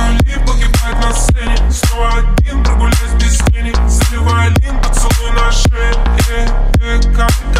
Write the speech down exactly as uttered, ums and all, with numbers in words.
нули, погибает на сцене. Снова один, прогуляюсь без тени. Заливай один поцелуй на шее, э, э, как